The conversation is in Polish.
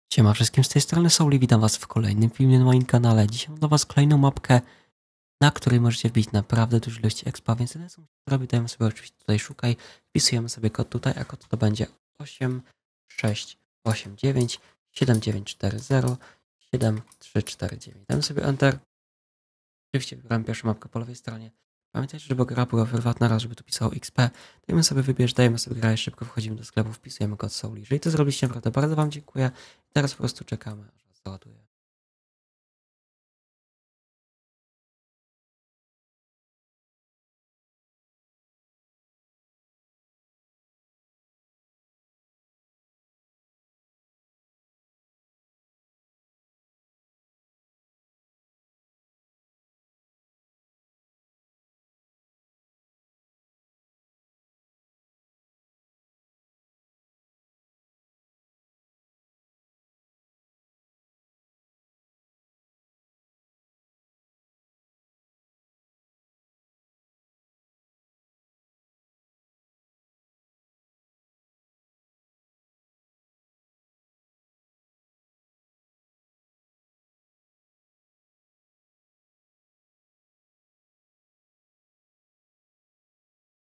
Siema wszystkim, z tej strony Souli, witam was w kolejnym filmie na moim kanale. Dzisiaj mam dla was kolejną mapkę, na której możecie wbić naprawdę dużo ilości expa, więc tyle co musicie zrobić, dajemy sobie oczywiście tutaj szukaj, wpisujemy sobie kod tutaj, a kod to będzie 8689 7940 7349. Damy sobie Enter. Oczywiście wybieram pierwszą mapkę po lewej stronie. Pamiętajcie, żeby gra była prywatna, raz żeby tu pisało XP. Dajemy sobie wybierz, dajemy sobie grać szybko, wchodzimy do sklepu, wpisujemy kod Souli. Jeżeli to zrobiliście, naprawdę bardzo wam dziękuję. Teraz po prostu czekamy, aż załaduje.